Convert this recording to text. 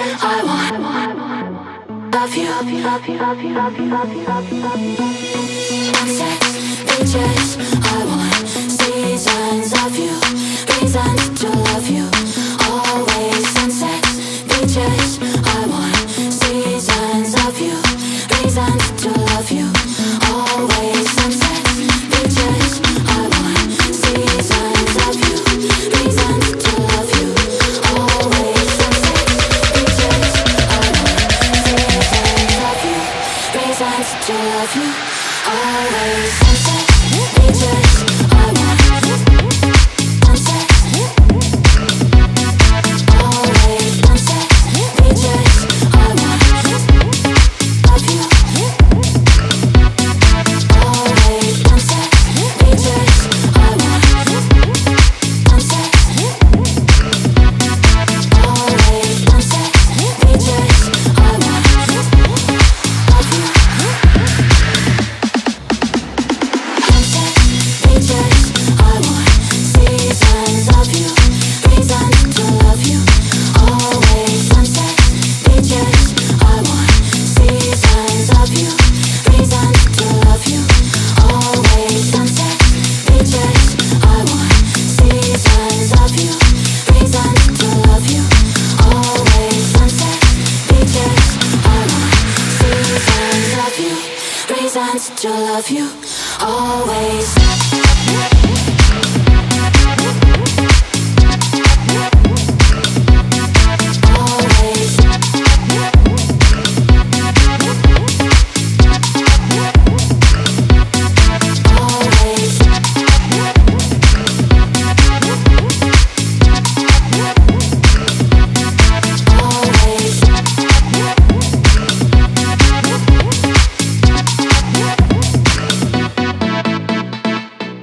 I want love you. Sunsets, beaches, I want seasons of you, reasons to love you. Always sunsets, beaches, I want seasons of you, reasons to love you. Always sunsets, beaches, I want seasons of you, reasons to love you. Always sunsets, beaches, I want seasons of you, reasons to love you. Always sunsets, beaches, I want sunsets. Always sunsets, beaches, I want love you. Always sunsets, beaches, I want sunsets. Always sunsets, beaches, I want love you. Sunsets, beaches, I want seasons of you, reasons to love you. Always sunsets, beaches, I want seasons of you, reasons to love you. Always sunsets, beaches, I want seasons of you, reasons to love you. Always sunsets, beaches, I want seasons of you, reasons to love you. Always.